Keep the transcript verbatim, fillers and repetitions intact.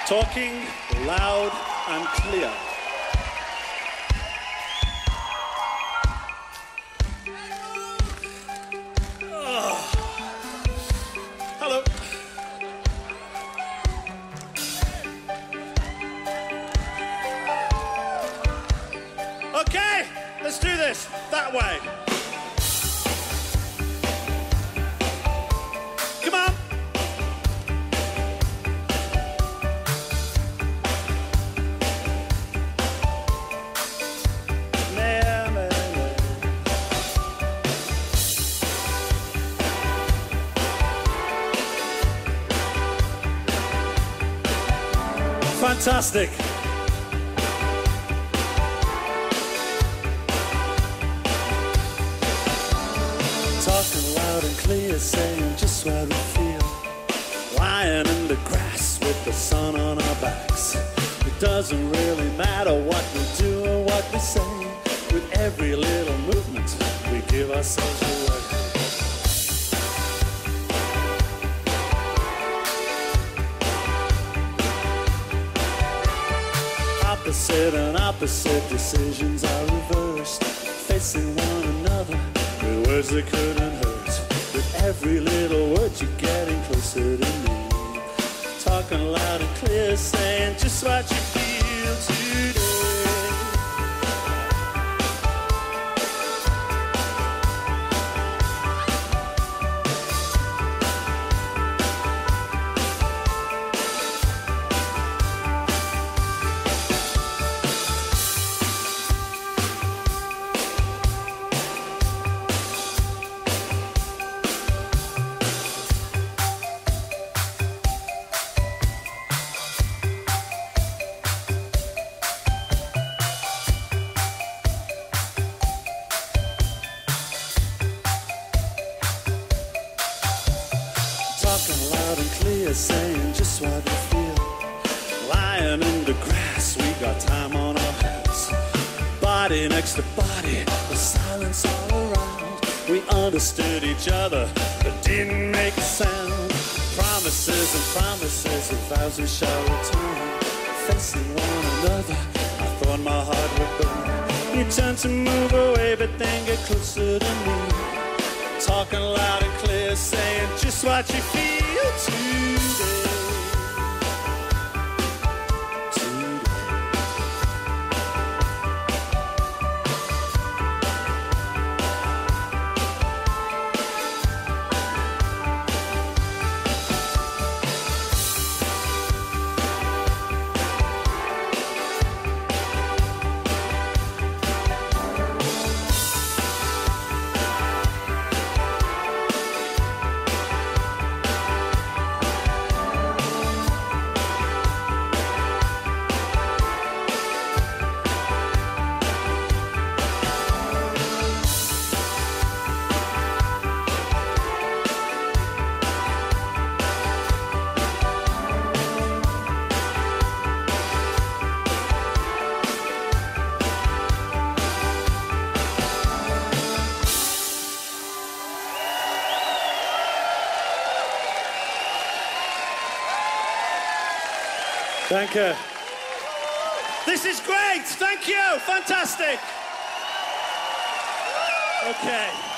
Talking loud and clear. Oh. Hello. Okay, let's do this that way. Come on. Fantastic. Talking loud and clear, saying just what we feel. Lying in the grass with the sun on our backs. It doesn't really matter what we do or what we say. With every little movement, we give ourselves away. Opposite and opposite decisions are reversed. Facing one another with words that couldn't hurt. With every little word you're getting closer to me. Talking loud and clear, saying just what you feel today. Talking loud and clear, saying just what we feel. Lying in the grass, we got time on our hands. Body next to body, the silence all around. We understood each other, but didn't make a sound. Promises and promises of vows we shall return. Facing one another, I thought my heart would burn. You turned to move away, but then get closer to me. Talking loud and clear, saying just what you feel today. Thank you. This is great. Thank you. Fantastic. Okay.